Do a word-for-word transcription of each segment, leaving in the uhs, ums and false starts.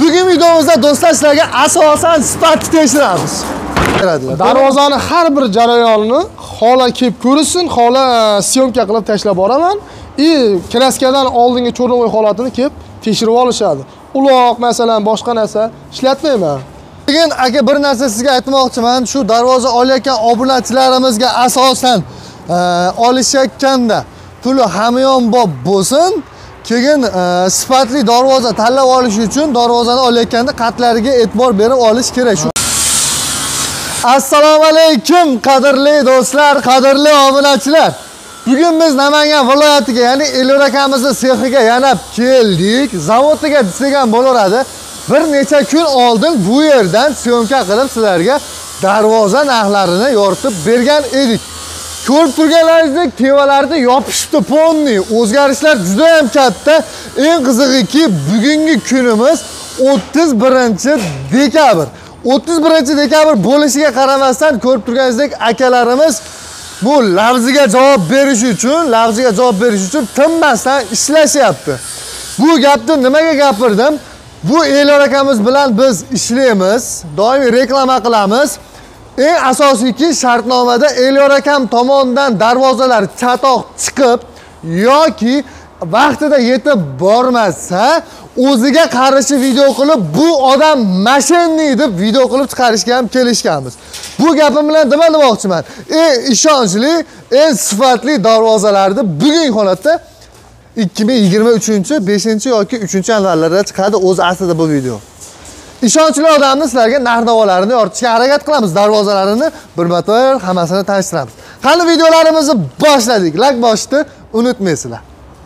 Bugun videomizda do'stlar sizlarga asosan sifatni tekshiramiz. Darvozani har bir jarayonini hola kelib ko'rsin, hola syomka qilib tashlab boraman. I kraskadan oldingi cho'rnovoy holatini kelib tekshirib olishadi. Uloq masalan boshqa narsa ishlatmayman. Bugun aka bir narsa sizga aytmoqchiman. Shu darvoza olayotgan obunachilarimizga asosan olishayotganda puli hamyonbop bo'lsin. Keyin sifatli darvoza tanlab olish uchun darvozani olayotganda qatlariga e'tibor berib olish kerak. Assalomu alaykum qadrli do'stlar, qadrli obunachilar. Bugun biz Namangan viloyatiga, ya'ni Elyor akamizning sexiga yana keldik. Zavodiga degan bo'laradi. Bir necha kun oldin bu yerdan syomka qilib sizlarga darvoza narxlarini yoritib bergan edik. Ko'rib turganlaringizdek tevalarda yopishibdi ponni. O'zgarishlar juda ham katta. Eng qizig'iki bugungi kunimiz o'ttiz birinchi dekabr. o'ttiz birinchi dekabr bo'lishiga qaramasdan ko'rib turganingizdek akalarimiz bu lavziga javob berish uchun, lavziga javob berish uchun tinmasdan ishlashyapti. Bu gapni nimaga gapirdim? Bu Elyor akamiz bilan biz ishlaymiz, doimiy reklama qilamiz. Eng asosiyki shartnomada Elyor akam tomonidan darvozalar chatoq chiqib yoki vaqtida yetib bormasa, o'ziga qarshi video qilib bu odam mashinni deb video qilib chiqarishga ham kelishganmiz. Bu gapim bilan nima demoqchiman? Eng ishonchli, eng sifatli darvozalarni bugungi holatda ikki ming yigirma uchinchi beshinchi yoki uchinchi yanvarlarda chiqadi o'zi aslida bu video. Ishonchli odamni sizlarga narx-navolarini yoritishga harakat qilamiz, darvozalarini birma-bir hammasini tanishtiramiz. Qani videolarimizni boshladik. Like bosishni unutmaysizlar.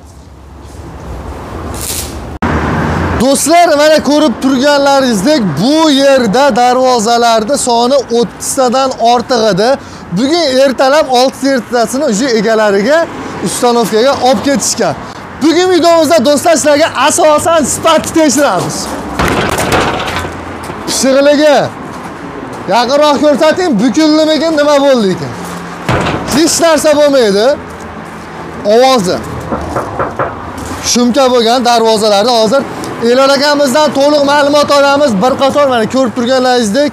Do'stlar, mana ko'rib turganlaringizdek bu yerda darvozalarda soni o'ttiztadan ortiq edi. Bugun ertalab oltitatasini o'sha egalariga ustanovkaga olib ketishgan. Bugun videomizda do'stlar sizlarga asosan sifatni tekshiramiz. Pishiqligi. Yaqinroq ko'rsating, bukildimikin, nima bo'ldi ekan? Hech narsa bo'lmaydi. Ovozi. Shumka bo'lgan darvozalarda hozir Elyor akamizdan to'liq ma'lumot olamiz. Bir qator mana ko'rib turganlaringizdek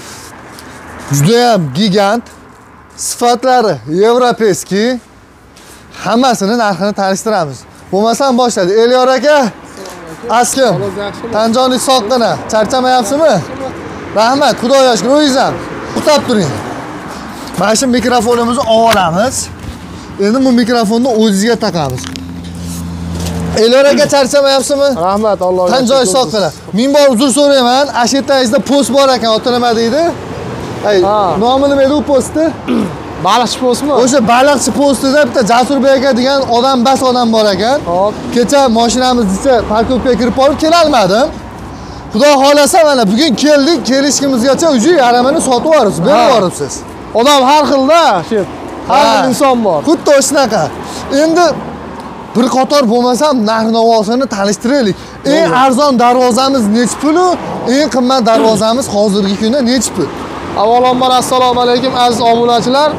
juda ham gigant, sifatlari yevropeyskiy, hammasini narxini tanishtiramiz. Bo'lmasam boshladi. Elyor aka, askim, tanjoningiz soqqina, charchamayapsizmi? Rahmat, Xudoga shukr, o'zingiz ham. To'xtab turing. Mana shu mikrofonimizni olamiz. Endi bu mikrofonni o'zingizga taqamiz. Elyor aka, charchamayapsizmi? Rahmat, Allohga. Tan joy soqqina. Men bor uzr so'rayman. Ashitangizda post bor ekan, oti nima deydi? Ay, nomi nima edi u postni? Baliqchi postmi? O'sha baliqchi postida bitta Jasurbek aka degan odam bas odam bor ekan. Hop. Kecha mashinamizga parkovkaga kirib olib kela olmadim. Xudo xolasa mana bugun keldik, kelishimizgacha uji yaramani sotib yuboribsiz, berib yuboribsiz. Odam har xilda, shu. Har xil inson bor. Xuddi shunaqa. Endi bir qator bo'lmasam narx-navosini tanishtiraylik. Eng arzon darvozamiz nech pul? Eng qimmat darvozamiz hozirgi kunda nech pul? Avvalambor assalomu alaykum aziz obunachilar.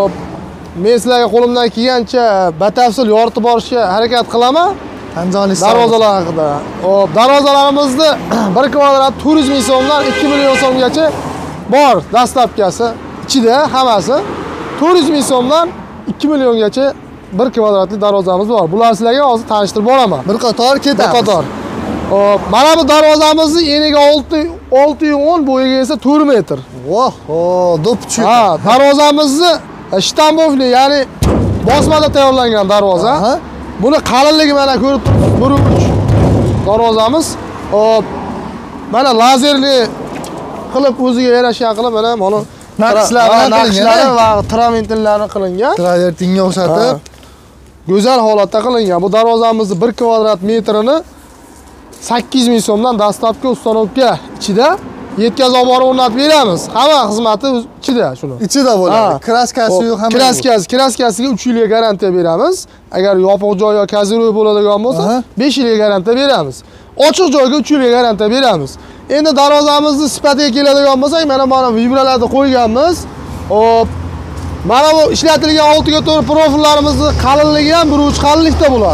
Men sizlarga qo'limdan kelgancha batafsil yoritib borishga harakat qilaman. Tanjoningiz darvozalar haqida. Hop, darvozalarimizni bir kvadrat to'rt yuz ming so'mdan ikki million so'mgacha bor dastlabkasi. Ichida hammasi to'rt yuz ming so'mdan ikki milliongacha bir kvadratli darvozamiz bor. Bular sizlarga hozir tanishtirib boraman. Bir qator ketamiz. Bir qator. Hop, mana bu darvozamizni eniga olti yuz o'n, bo'yiga esa to'rt metr. Voho, do'pchi. Ha, darvozamizni shtampovli, ya'ni bosmada tayyorlangan darvoza. Buni qalinligi mana ko'rib turibsiz, bir uch darvozamiz. Hop, mana lazerli qilib o'ziga yarashgan qilib mana mana naqshlari va travertinlarni qilingan. Travertinga o'xshatib go'zal holatda qilingan. Bu darvozamizni bir kvadrat metrini sakkiz yuz ming so'mdan dastlabki ustanovka ichida yetkazib borib o'rnatib beramiz. Hamma xizmati ichida shuni. Ichida bo'ladi. Kraskasi yo'q, hamma. Kraskasi, kraskasiga uch yilga garantiya beramiz. Agar yopiq joy yoki kaziroy bo'ladigan bo'lsa, besh yilga garantiya beramiz. Ochiq joyga uch yilga garantiya beramiz. Endi darvozamizni sifatiga keladigan bo'lsak, mana mana vibralarni qo'yganmiz. Hop. Mana bu ishlatilgan oltiga to'rt profillarimizni qalinligi ham bir uch qalinlikda bo'ladi.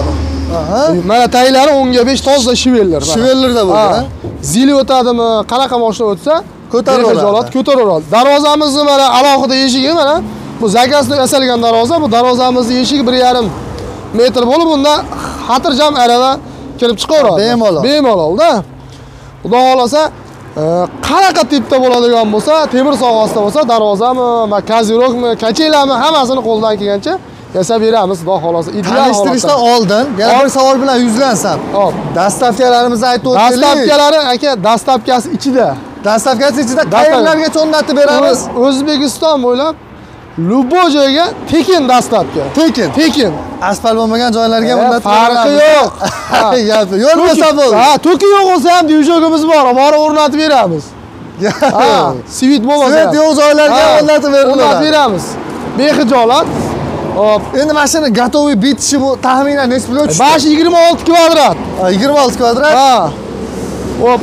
Aha. Mana taglari o'n ga besh toza shivellar. Shivellarda bo'lgan. Zili o'tadimi, qanaqa mashina o'tsa, ko'taraveradi. Ko'taraveradi. Darvozamizni mana alohida eshigi mana bu zakasda yasalgan darvoza. Bu darvozamizning eshigi bir yarim metr bo'lib, bunda xotirjam arava kirib chiqaveradi. Bemalol. Bemalolda. Xudo xolasa, qanaqa tipda bo'ladigan bo'lsa, temir sohasida bo'lsa, darvozami, makazirokmi, kachelami, hammasini qo'ldan kelgancha yasab beramiz, xudo xolasa. Ideal holatda. Tanishtirishdan oldin yana bir savol bilan yuzlansam. Hop. Dastavkalarimizni aytib o'tdik. Dastavkalari aka, dastavkasi ichida. Dastavkasi ichida qayerlargacha o'rnatib beramiz? O'zbekiston bo'ylab Lubo joyga tekin dastavka. Tekin. Tekin. Asfalt bo'lmagan joylarga o'rnatib farqi yo'q. Gapi yo'l bo'lsa bo'ldi. Ha, to'ki yo'q bo'lsa ham dijogimiz bor, borib o'rnatib beramiz. Ha, svit bo'lmasa. Svit yo'q joylarga o'rnatib beriladi. O'rnatib beramiz. Bexijolat. Hop. Endi mashina gatoviy bitishi bu taxminan necha pul tushdi? besh yigirma olti kvadrat. yigirma olti kvadrat. Ha. Hop.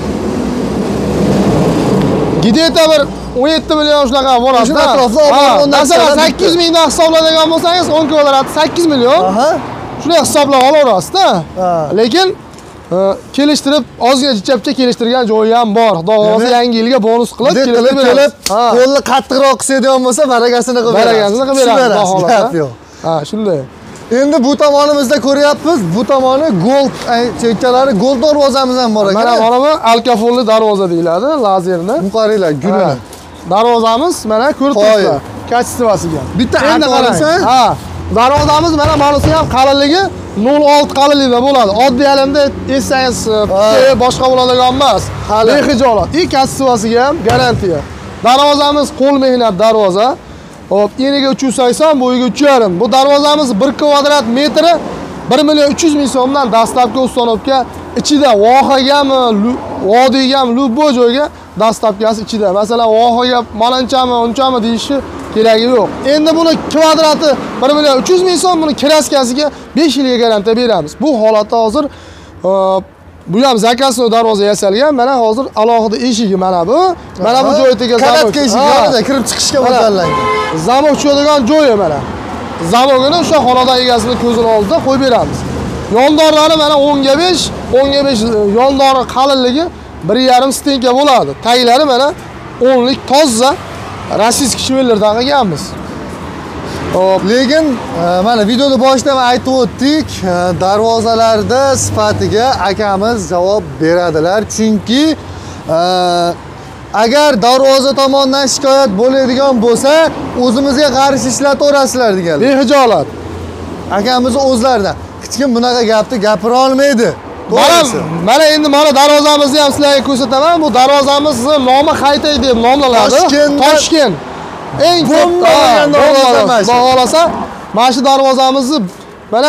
Gideta bir o'n yetti million shunaqa bo'ladi. Shuna atrofda olib masalan sakkiz ming dan hisobladigan bo'lsangiz o'n kvadrat sakkiz million. Aha. Shunday hisoblab olaverasiz-da. Lekin kelishtirib ozgina jichapcha kelishtirgan joyi ham bor. Xudo xolasa yangi yilga bonus qilib kelib kelib qo'lni qattiqroq qisadigan bo'lsa barakasini qilib beramiz. Barakasini qilib beramiz. Xudo xolasa. Ha, shunday. Endi bu tomonimizda ko'ryapmiz, bu tomoni gold chekkalari gold darvozamiz ham bor ekan. Mana mana bu alkafolli darvoza deyiladi, lazerni. Bu qaranglar, gulni. Darvozamiz mana ko'rib turibsizlar. Kachestvasiga. Bitta endi qarasang, ha, darvozamiz mana bunisi ham qalinligi nol olti qalinlikda bo'ladi. Oddiy alamda essangiz boshqa bo'ladigan emas. Bexijolat. I kachestvasiga ham garantiya. Darvozamiz qo'l mehnat darvoza. Hop, eniga uch yuz sakson, bo'yiga uch yarim. Bu darvozamiz bir kvadrat metri bir million uch yuz ming so'mdan dastlabki ustanovka ichida vohagami, vodiygami, lubo joyga dastavkasi ichida. Masalan, vohaga malanchami, unchami deyishi keragi yo'q. Endi buni kvadrati bir million uch yuz ming so'm, buni kraskasiga besh yilga garantiya beramiz. Bu holatda hozir bu ham zakasli darvoza yasalgan. Mana hozir alohida eshigi mana bu. Mana bu joyga zamok eshigi kirib chiqishga mo'ljallangan. Zamok tushadigan joyi mana. Zamogini o'sha xonadon egasini ko'zini oldida qo'yib beramiz. Yondorlari mana o'n ga besh, o'n ga besh yondori qalinligi bir yarim stenka bo'ladi. Taglari mana o'nlik toza rossiyskiy shivellardan qilganmiz. Hop, lekin mana videoni boshida ham aytib o'tdik, darvozalarda sifatiga akamiz javob beradilar. Chunki agar darvoza tomonidan shikoyat bo'ladigan bo'lsa, o'zimizga qarshi ishlataverasizlar deganlar. Bexijolat. Akamiz o'zlaridan hech kim bunaqa gapni gapira olmaydi. Mana mana endi mana darvozamizni ham sizlarga ko'rsataman. Bu darvozamizning nomi Xaytay deb nomlanadi. Toshkent. Eng katta darvoza. Xudo xolasa, mana shu darvozamizni mana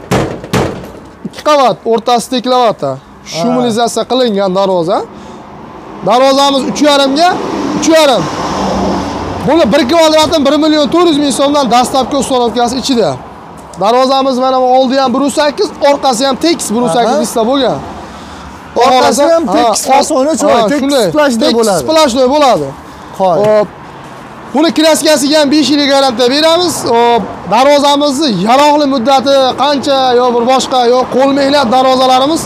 ikki qavat, o'rtasi teklavata. Shumilizatsiya qilingan darvoza. Darvozamiz uch yarim ga uch yarim. Buni bir kvadratdan bir million to'rt yuz ming so'mdan dastlabki ustanovkasi ichida. Darvozamiz mana bu oldi ham bir sakkiz, orqasi ham tekis bir sakkiz lista bo'lgan. Orqasi ham tekis fasoni cho'y, tekis splashday bo'ladi. Splashday bo'ladi. Xo'p. Buni kraskasiga ham besh yilga garantiya beramiz. Darvozamizni yaroqli muddati qancha yo bir boshqa yo qo'l mehnat darvozalarimiz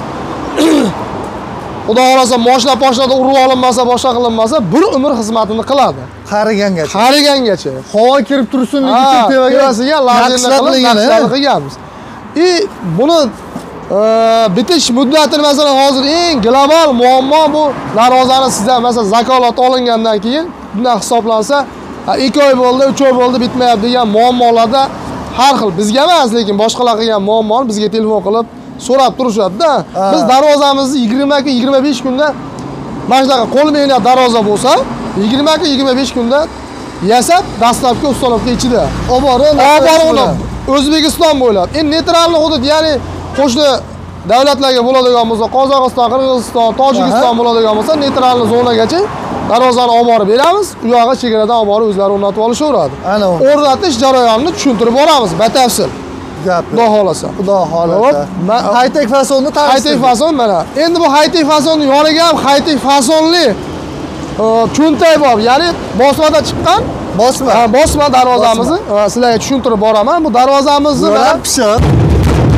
Xudo xolasa mashina poshnada urib olinmasa, boshqa qilinmasa, bir umr xizmatini qiladi. Qarigangacha. Qarigangacha. Havo kirib tursinligi uchun tevasiga lazerni qilib qilganmiz. I buni bitish muddatini masalan hozir eng global muammo bu darvozani sizdan masalan zakolat olingandan keyin bundan hisoblansa ikki oy bo'ldi, uch oy bo'ldi bitmayapti degan muammolarda har xil bizga emas, lekin boshqalar qilgan muammoni bizga telefon qilib so'rab turishadi-da. Biz darvozamizni yigirma kun, yigirma besh kunda mana shunaqa qo'l mehnat darvoza bo'lsa, yigirma kun, yigirma besh kunda yasab dastlabki ustanovka ichida olib borib, O'zbekiston bo'ylab. Endi neytralni hudud, ya'ni qo'shni davlatlarga bo'ladigan bo'lsa, Qozog'iston, Qirg'iziston, Tojikiston bo'ladigan bo'lsa, neytralni zonagacha darvozani olib borib beramiz. U yoqqa chegaradan olib borib o'zlari o'rnatib olishaveradi. Ana u. O'rnatish jarayonini tushuntirib boramiz batafsil. Gap. Xudo xolasa. Xudo xolasa. High-tech fasonni tanishtirdik. High-tech fason mana. Endi bu high-tech fasonning yoniga ham high-tech fasonli cho'ntay bor. Ya'ni bosmada chiqqan bosma. Ha, bosma darvozamizni sizlarga tushuntirib boraman. Bu darvozamizni mana pishiq.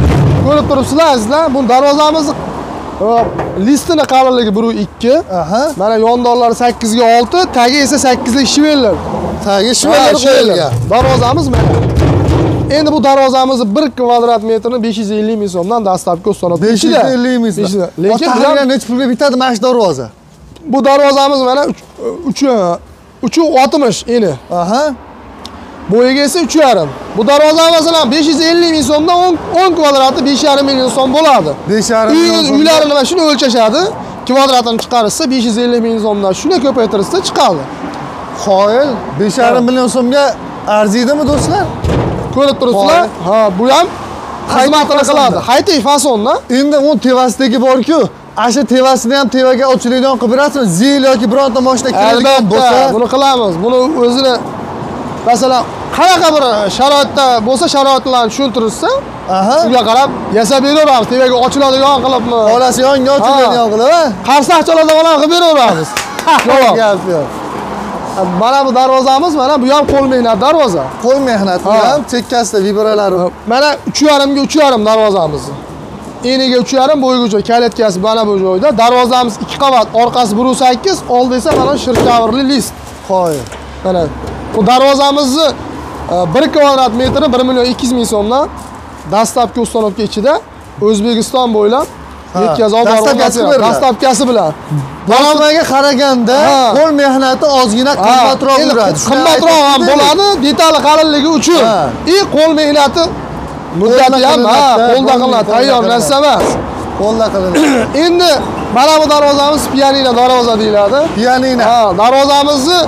ko'rib turibsizlar sizlar. Bu darvozamiz listini qalinligi bir ikki. Aha. Mana yondonlari sakkiz ga olti, tagi esa sakkiz lik shivellar. Tagi shivellar qo'yilgan. Darvozamiz mana. Endi bu darvozamizni bir kvadrat metrini besh yuz ellik ming so'mdan dastlabki ustanov besh yuz ellik ming so'm. Lekin bular necha pulga bitadi mana shu darvoza? Bu darvozamiz mana uch uch oltmish eni. Aha. Bo'yiga esa uch yarim. Bu darvoza masalan besh yuz ellik ming so'mdan o'n kvadrati besh yarim million so'm bo'ladi. besh yarim million so'm. Uylarini mana shuni o'lchashadi. Kvadratini chiqarishsa besh yuz ellik ming so'mdan shuni ko'paytirishsa chiqadi. Qoyil besh yarim million so'mga arziydimi do'stlar? Ko'rib turibsizlar? Ha, bu ham xizmatini qiladi. Haytay fasonda. Endi u tevasidagi bor-ku, asha tevasini ham tevaga ochiladigan qilib berasizmi? Zil yoki bironta mashina keladigan bo'lsa, buni qilamiz. Buni o'zini masalan qanaqa bir sharoitda bo'lsa, sharoitlarni tushuntirsa, aha, unga qarab yasab beraveramiz. Tevaga ochiladigan qilibmi? Olasi yonga ochiladigan qilib, ha? Qarsak choladigan qilib beraveramiz. Yo'q, gap yo'q. Mana bu darvozamiz, mana bu ham qo'l mehnat darvoza. Qo'l mehnati ham chekkasida vibralari. Mana uch yarim ga uch yarim darvozamiz. Eniga uch yarim, bo'yiga kalitkasi mana bu joyda. Darvozamiz ikki qavat, orqasi bir sakkiz, oldi esa mana shirkavirli list. Qo'y. Mana bu darvozamizni bir kvadrat metri bir million ikki yuz ming so'mdan dastlabki ustanovka ichida O'zbekiston bo'ylab yetkazib dastlabkasi bilan. Dastlabkasi bilan. Darvozaga qaraganda qo'l mehnati ozgina qimmatroq yuradi. Qimmatroq ham bo'ladi, detali qalinligi uchun. I qo'l mehnati muddati ham qo'lda qilinadi, tayyor narsa emas. Qo'lda qilinadi. Endi mana bu darvozamiz pianino darvoza deyiladi. Pianino. Ha, darvozamizni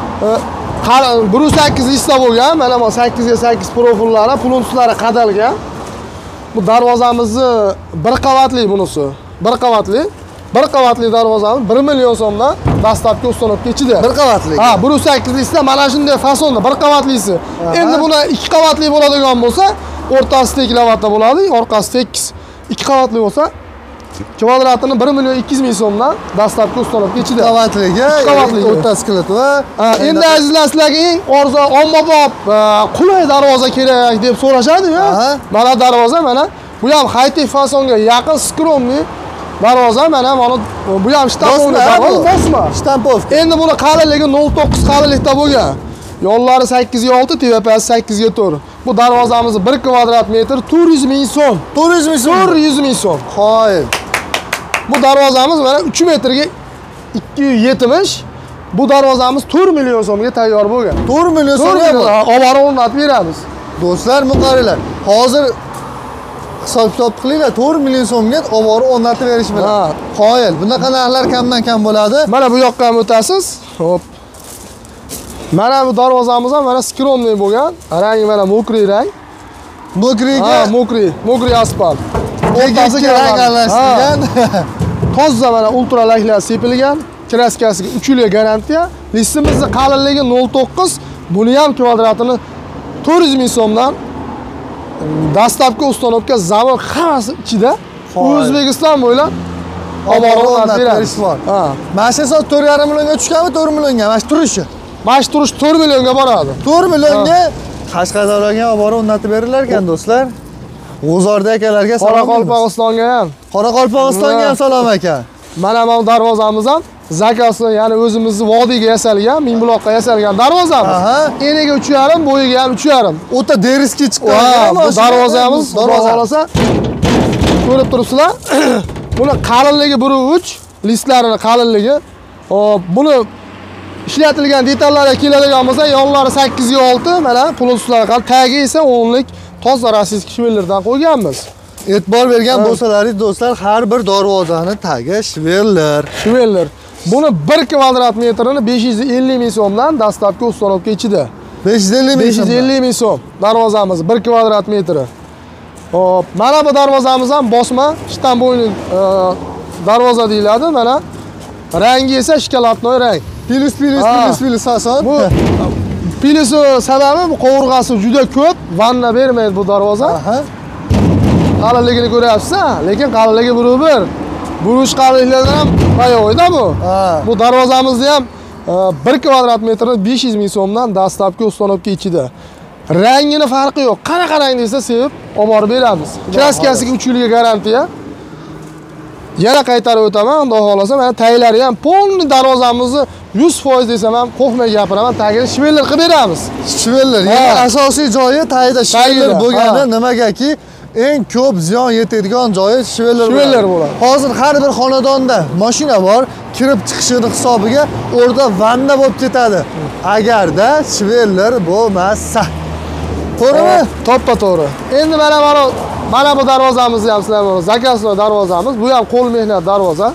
bir sakkiz lista bo'lgan. Mana bu sakkiz ga sakkiz profillari, plunslari qadalgan. Bu darvozamizni bir qavatli bunisi. Bir qavatli. Bir qavatli darvozamiz bir million so'mdan dastlabki ustanobga ichida. Bir qavatli. Ha, bir sakkiz lista mana shunday fasonda bir qavatlisi. Endi buni ikki qavatli bo'ladigan bo'lsa, o'rtasi teklavatda bo'ladi, orqasi tekis. ikki qavatli bo'lsa, kvadratini bir million ikki yuz ming so'mdan dastlabki ustanobga ichida. Qavatligi, o'rtasi kilit va endi azizlar sizlarga eng arzon, ommabop, qulay darvoza kerak deb so'rashadi-ku. Mana darvoza mana bu ham high-tech fasonga yaqin skromli darvoza mana mana bu ham shtampovka darvoza, bosma. Shtampovka. Endi buni qalinligi nol to'qqiz qalinlikda bo'lgan. Yo'llari sakkiz ga olti, tevapasi sakkiz ga to'rt. Bu darvozamiz bir kvadrat metr to'rt yuz ming so'm. to'rt yuz ming so'm. to'rt yuz ming so'm. Qo'y. Bu darvozamiz mana uch metrga ikki yuz yetmish. Bu darvozamiz to'rt million so'mga tayyor bo'lgan. to'rt million so'mga olib o'rnatib beramiz. Do'stlar, muqarrirlar, hozir hisob-kitob qilinglar, to'rt million so'mga olib o'rnatib berish bilan. Qoyil. Bunaqa narxlar kamdan kam bo'ladi. Mana bu yoqqa ham o'tasiz. Hop. Mana bu darvozamiz ham mana skromniy bo'lgan. Rangi mana mokriy rang. Mokriga, ha, mokriy, mokriy asfalt. O'rtasiga rang aralashtirilgan. Toza mana ultra laklar sepilgan. Kraskasiga uch yilga garantiya. Listimizni qalinligi nol to'qqiz. Buni ham kvadratini to'rt yuz ming so'mdan dastlabki ustanobga zavod hammasi ichida O'zbekiston bo'ylab olib berish bor. Ha. Mana shu soat to'rt yarim millionga tushganmi, to'rt millionga? Mana shu turishi. Mana shu turish to'rt millionga boradi. to'rt millionga Qashqadaryoga olib o'rnatib berillar ekan do'stlar. G'uzorda akalarga salom. Qoraqalpog'istonga ham. Qoraqalpog'istonga ham salom aka. Mana bu darvozamiz ham zakasi, ya'ni o'zimizni vodiyga yasalgan, Mingbuloqqa yasalgan darvozamiz. Eniga uch yarim, bo'yiga ham uch yarim. O'ta deriski chiqqan. Bu darvozamiz, darvoza olsa ko'rib turibsizlar. Buni qalinligi bir uch, listlarini qalinligi. Hop, buni ishlatilgan detallarga keladigan bo'lsa, yonlari sakkiz ga olti, mana pluslar qal, tagi esa o'nlik toza rossiyskiy shvellardan qo'yganmiz. E'tibor bergan bo'lsalaringiz do'stlar, har bir darvozani tagi shveller. Shveller. Buni bir kvadrat metrini besh yuz ellik ming so'mdan dastlabki ustanobga ichida. besh yuz ellik ming so'm. besh yuz ellik ming so'm darvozamiz bir kvadrat metri. Hop, mana bu darvozamiz ham bosma, shtamboyli darvoza deyiladi, mana. Rangi esa shkolatnoy rang. Pilis pilis pilis pilis ason. Bu pilisi sababi bu qovurg'asi juda ko'p, vanna bermaydi bu darvoza. Aha. Qalinligini ko'ryapsiz, lekin qalinligi bir bir. Burush qalinligidan ham bayo'yda bu. Bu darvozamizni ham bir kvadrat metrini besh yuz ming so'mdan dastlabki ustanobga ichida. Rangini farqi yo'q. Qanaqa rang desa sevib olib borib beramiz. Kraskasiga uch yilga garantiya. Yana qaytarib o'taman, xudo xolasa, mana taglari ham polni darvozamizni yuz foiz desam ham qo'rqmay gapiraman, tagini shveller qilib beramiz. Shveller, ya'ni asosiy joyi tagida shveller bo'lgani nimagaki, eng ko'p ziyon yetadigan joyi shveller bo'ladi. Hozir har bir xonadonda mashina bor, kirib chiqishini hisobiga o'rda vanna bo'lib ketadi. Agarda shveller bo'lmasa. To'g'rimi? To'ppa to'g'ri. Endi mana mana mana bu darvozamizni ham sizlar mana zakasli darvozamiz. Bu ham qo'l mehnat darvoza.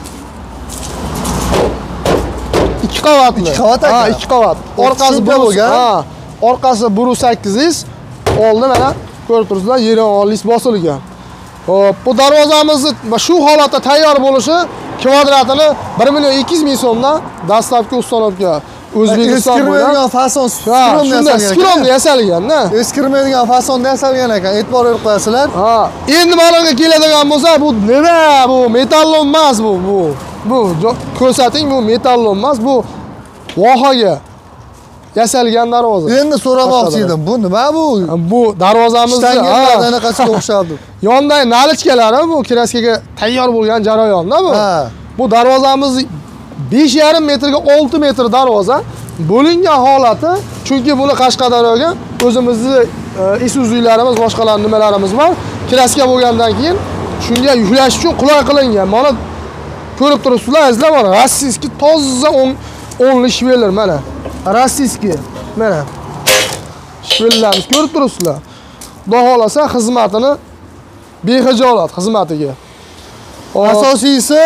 ikki qavatli. ikki qavat Ha, ikki qavat. Orqasi bo'lgan. Ha, orqasi bir sakkiz yuz, oldi mana ko'rib turibsizlar, yeron lis bosilgan. Hop, bu darvozamizni shu holatda tayyor bo'lishi kvadratini bir million ikki yuz ming so'mdan dastlabki ustanovga O'zbekiston bo'yicha fason skromda yasalgan-da. Eskirmaydigan fasonda yasalgan ekan, e'tibor berib qo'yasizlar. Ha, endi ma'lumga keladigan bo'lsa, bu nima? Bu metallon emas bu, bu. Bu ko'rsating, bu metallon emas, bu vohaga yasalgan darvoza. Endi so'ramoqchi edim, bu nima bu? Bu darvozamizni anaqasiga o'xshardi. Yondagi nalichkalari bu kraskaga tayyor bo'lgan jarayonda bu. Ha. Bu darvozamiz besh yarim metrga olti metr darvoza bo'lingan holati, chunki buni Qashqadaryoga o'zimizni Isuzu'larimiz, boshqalar nimalarimiz bor. Kraska bo'lgandan keyin shunga yuklash uchun qulay qilingan. Mana ko'rib turibsizlar, izlab mana rossiyskiy toza o'nli shveller mana. Rossiyskiy. Mana. Shvellerimiz ko'rib turibsizlar. Xudo xolasa xizmatini behijolat xizmatiga. Asosiysi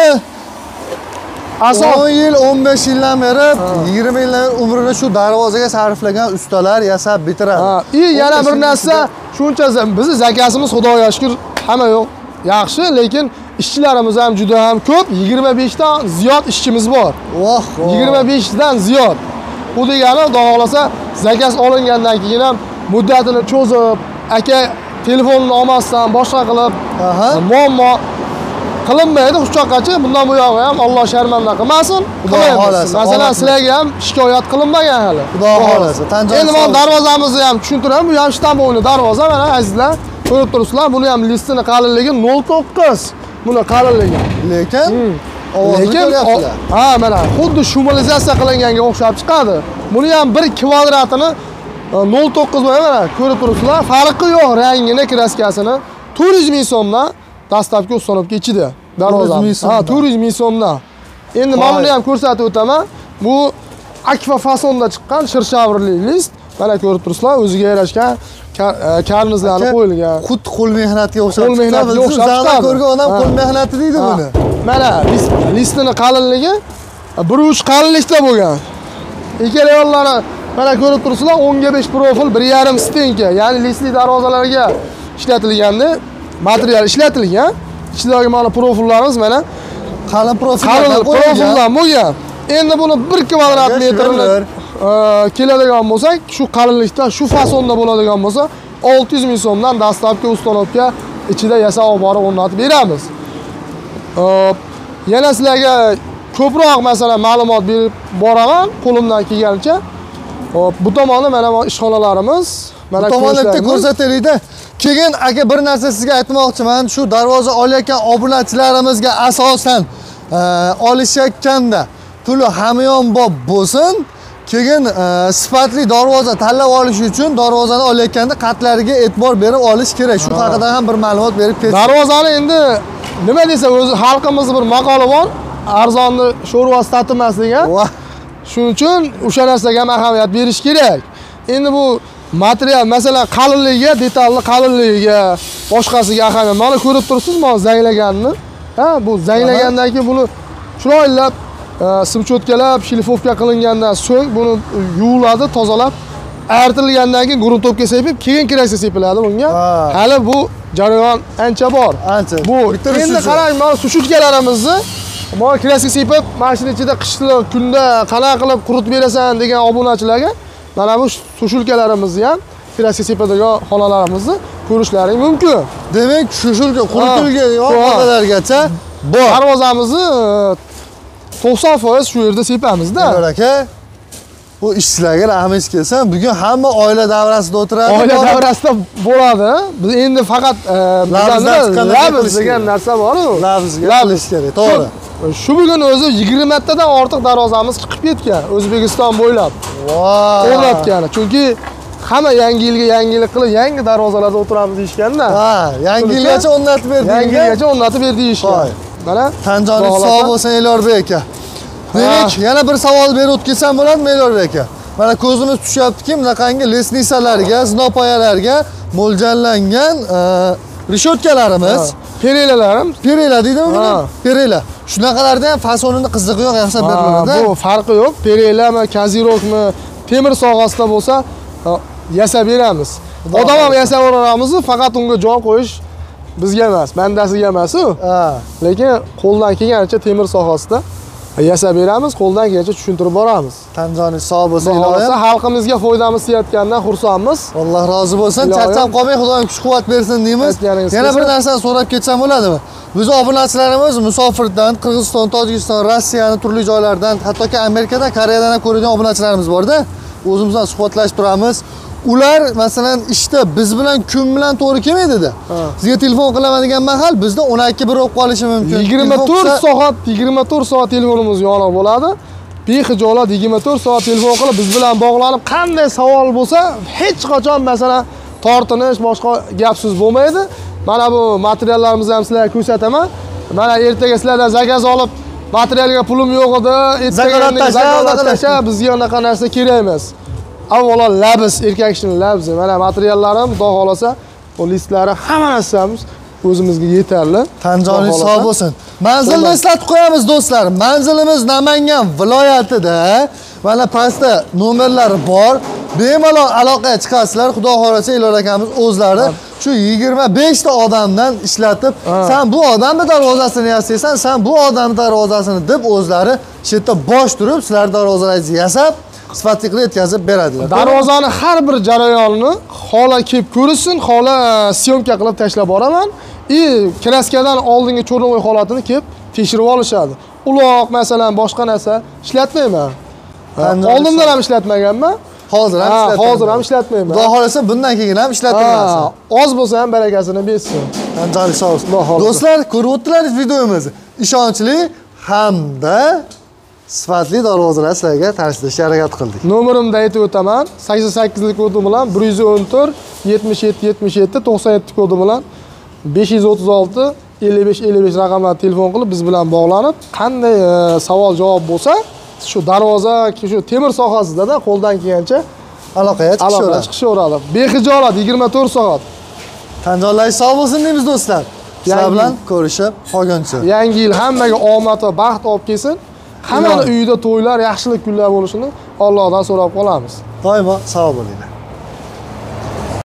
o'n yil, o'n besh yildan beri, yigirma yildan beri umrini shu darvozaga sarflagan ustalar yasab bitiradi. Ha, i yana bir narsa, shuncha bizni zakasimiz Xudoga shukr hamma yo'q, yaxshi, lekin ishchilarimiz ham juda ham ko'p, yigirma besh dan ziyod ishchimiz bor. Voh, yigirma besh dan ziyod. Bu degani, Xudo xolasa, zakas olingandan keyin ham muddatini cho'zib, aka telefonni olmasdan boshqa qilib, muammo qilinmaydi huquqacha. Bundan bu yog'i ham Alloh sharmanda qilmasin. Xudo xolasa. Masalan, sizlarga ham shikoyat qilinmagan hali. Xudo xolasa. Endi men darvozamizni ham tushuntiraman. Bu ham shtamboyli darvoza, mana azizlar, ko'rib turibsizlar. Buni ham listini qalinligi nol to'qqiz. Buni qalinligi. Lekin lekin ha, mana xuddi shumalizatsiya qilinganga o'xshab chiqadi. Buni ham bir kvadratini nol to'qqiz mana ko'rib turibsizlar. Farqi yo'q rangini, kraskasini. to'rt yuz ming so'mdan dastlabki ustanovga ichida darvozamiz. Ha, to'rt yuz ming so'mdan. Endi men buni ham ko'rsatib o'taman. Bu akfa fasonda chiqqan shirshavrli list. Mana ko'rib turibsizlar, o'ziga yarashgan karnizlarni qo'yilgan. Xuddi qo'l mehnatiga o'xshab qo'l mehnatiga o'xshab chiqadi. Ko'rgan odam qo'l mehnati deydi buni. Mana listini qalinligi bir uch qalinlikda bo'lgan. Ikkala yo'llari mana ko'rib turibsizlar, o'n ga besh profil, bir yarim stenka, ya'ni listli darvozalarga ishlatilganda material ishlatilgan. Ichidagi mana profillarimiz mana qalin profillar profillar bo'lgan. Endi buni bir kvadrat metrini keladigan bo'lsak, shu qalinlikda, shu fasonda bo'ladigan bo'lsa, olti yuz ming so'mdan dastlabki ustanovga ichida yasab olib borib o'rnatib beramiz. Yana sizlarga ko'proq masalan ma'lumot berib boraman qo'limdan kelganicha. Hop, bu tomoni mana bu ishxonalarimiz, mana tomonda ko'rsataylik-da. Keyin aka bir narsa sizga aytmoqchiman. Shu darvoza olayotgan obunachilarimizga asosan olishayotganda puli hamyonbop bo'lsin. Keyin sifatli darvoza tanlab olish uchun darvozani olayotganda qatlariga e'tibor berib olish kerak. Shu haqida ham bir ma'lumot berib ketsin. Darvozani endi nima desa, o'zi xalqimizning bir maqoli bor. Arzonni sho'rvasi tatimas degan. Shuning uchun o'sha narsaga ham ahamiyat berish kerak. Endi bu material, masalan, qalinligiga, detalli qalinligiga, boshqasiga ahamiyat. Mana ko'rib turibsiz, mana zanglaganni. Ha, bu zanglagandan keyin buni chiroylab simcho'tkalab, shilifovka qilingandan so'ng buni yuviladi, tozalab, artilgandan keyin gruntobga sepib, keyin kraska sepiladi bunga. Hali bu jarayon ancha bor. Ancha. Bu endi qarang, mana sushutkalarimizni mana kraska sepib, mashina ichida qishli kunda qanaqa qilib quritib berasan degan obunachilarga mana bu sushulkalarimizni ham kraska sepadigan xonalarimizni ko'rishlari mumkin. Demak, sushulka quritilgan xonalargacha bor. Darvozamizni to'qson foiz shu yerda sepamiz-da. Aka. Bu ishchilarga rahmat kelsin. Bugun hamma oila davrasida o'tiradi. Oila davrasida bo'ladi. Biz endi faqat labz degan narsa bor-ku. Labzga qilish kerak, to'g'ri. Shu bugun o'zi yigirma tadan ortiq darvozamiz chiqib ketgan O'zbekiston bo'ylab. Voy. O'rnatgan. Chunki hamma yangi yilga yangilik qilib, yangi darvozalarda o'tiramiz deyishganda. Ha, yangi yilgacha o'rnatib berdik. Yangi yilgacha o'rnatib berdik deyishgan. Mana Tanjoningiz sog' bo'lsin Elyorbek aka. Demak, yana bir savol berib o'tkazsam bo'ladimi Elyorbek aka? Mana ko'zimiz tushyaptiki, bunaqangi lesnisalarga, zinopoyalarga mo'ljallangan rishotkalarimiz, perelalarimiz, perela deydimi buni? Perela. Shunaqalarda ham fasonini qizig'i yo'q, yaxshi beriladi. Bu farqi yo'q. Perelami, kazirokmi, temir sohasida bo'lsa, yasab beramiz. Odam ham yasab beramiz, faqat unga jon qo'yish bizga emas, bandasiga emas-ku. Lekin qo'ldan kelganicha temir sohasida yasab beramiz, qo'ldan kelgancha tushuntirib boramiz. Tanjoningiz sog' bo'lsin, iloyim. Xalqimizga foydamiz tegayotgandan xursandmiz. Alloh rozi bo'lsin. Charchab qolmay, Xudoyim kuch-quvvat bersin deymiz. Yana bir narsani so'rab ketsam bo'ladimi? Biz obunachilarimiz musofirdan, Qirg'iziston, Tojikiston, Rossiyani turli joylardan, hattoki Amerikadan, Koreyadan ham ko'radigan obunachilarimiz bor-da. O'zimiz bilan suhbatlashib turamiz. Ular masalan ishda biz bilan kun bilan to'g'ri kelmaydi-da. Sizga telefon qilaman degan mahal bizda o'n ikki bir bo'lib qolishi mumkin. yigirma to'rt soat, yigirma to'rt soat telefonimiz yoniq bo'ladi. Bexijolat yigirma to'rt soat telefon qilib biz bilan bog'lanib, qanday savol bo'lsa, hech qachon masalan tortinish, boshqa gap so'z bo'lmaydi. Mana bu materiallarimizni ham sizlarga ko'rsataman. Mana ertaga sizlardan zakaz olib, materialga pulim yo'q edi, ertaga zakaz tashlab, bizga unaqa narsa kerak emas. Avvalo labz, erkak kishining labzi. Mana materiallarim, xudo xolasa, bu listlari hamma narsamiz o'zimizga yetarli. Tanjoningiz sog' bo'lsin. Manzilni eslatib qo'yamiz do'stlar. Manzilimiz Namangan viloyatida. Mana pastda nomerlari bor. Bemalol aloqaga chiqasizlar. Xudo xolasa Elyor akamiz o'zlari shu yigirma besh ta odamdan ishlatib, sen bu odamning darvozasini yasaysan, sen bu odamning darvozasini deb o'zlari shu yerda bosh turib, sizlar darvozalaringizni yasab sifatli qilib yetkazib beradilar. Darvozani har bir jarayonini xola kelib ko'rsin, xola syomka qilib tashlab boraman. I kraskadan oldingi cho'rnoy holatini kelib tekshirib olishadi. Uloq masalan boshqa narsa ishlatmayman. Oldindan ham ishlatmaganman. Hozir ham ishlatmayman. Hozir ham ishlatmayman. Xudo xolasa bundan keyin ham ishlatmayman. Oz bo'lsa ham barakasini bersin. Tanjoningiz sog' bo'lsin. Do'stlar, ko'rib o'tdilaringiz videomizni. Ishonchli hamda sifatli darvozalar sizlarga tanishtirishga harakat qildik. Nomerimni aytib o'taman. sakson sakkizlik kodi bilan bir yuz o'n to'rt yetmish yetti yetmish yetti to'qson yetti kodi bilan besh yuz o'ttiz olti ellik besh ellik besh raqamlarga telefon qilib biz bilan bog'lanib, qanday savol javob bo'lsa, shu darvoza, shu temir sohasida-da qo'ldan kelgancha aloqaga chiqishaveradi. Chiqishaveradi. Bexijolat yigirma to'rt soat. Tanjonlaringiz sog' bo'lsin deymiz do'stlar. Sizlar bilan ko'rishib qolguncha. Yangi yil hammaga omad va baxt olib kelsin. Hammaning uyida to'ylar, yaxshilik kunlar bo'lishini Allohdan so'rab qolamiz. Doimo sog' bo'linglar.